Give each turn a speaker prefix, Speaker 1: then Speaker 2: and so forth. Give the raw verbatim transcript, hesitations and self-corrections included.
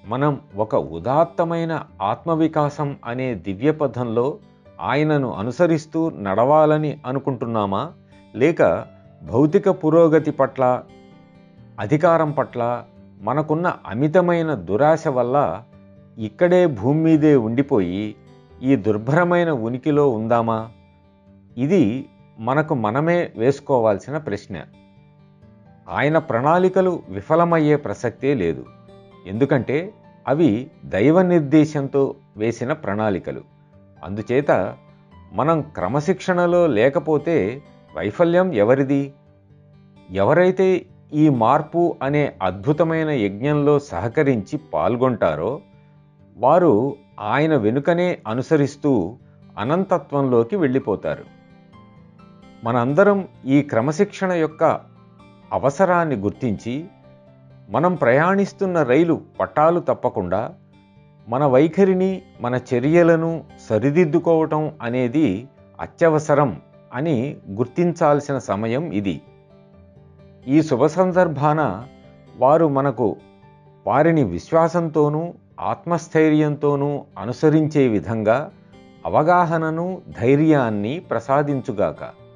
Speaker 1: మనం ఒక ఉదాత్తమైన ఆత్మవికాసం అనే దివ్య పథంలో ఆయనను అనుసరిస్తూ నడవాలని అనుకుంటున్నామా, లేక భౌతిక పురోగతి పట్ల, అధికారం పట్ల మనకున్న అమితమైన దురాశ వల్ల ఇక్కడే భూమి మీదే ఉండిపోయి ఈ దుర్భరమైన ఉనికిలో ఉందామా? ఇది మనకు మనమే వేసుకోవాల్సిన ప్రశ్న. ఆయన ప్రణాళికలు విఫలమయ్యే ప్రసక్తే లేదు. ఎందుకంటే అవి దైవ నిర్దేశంతో వేసిన ప్రణాళికలు. అందుచేత మనం క్రమశిక్షణలో లేకపోతే వైఫల్యం ఎవరిది? ఎవరైతే ఈ మార్పు అనే అద్భుతమైన యజ్ఞంలో సహకరించి పాల్గొంటారో వారు ఆయన వెనుకనే అనుసరిస్తూ అనంతత్వంలోకి వెళ్ళిపోతారు. మనందరం ఈ క్రమశిక్షణ యొక్క అవసరాన్ని గుర్తించి మనం ప్రయాణిస్తున్న రైలు పట్టాలు తప్పకుండా మన వైఖరిని, మన చర్యలను సరిదిద్దుకోవటం అనేది అత్యవసరం అని గుర్తించాల్సిన సమయం ఇది. ఈ శుభ సందర్భాన వారు మనకు వారిని విశ్వాసంతోనూ ఆత్మస్థైర్యంతోనూ అనుసరించే విధంగా అవగాహనను, ధైర్యాన్ని ప్రసాదించుగాక.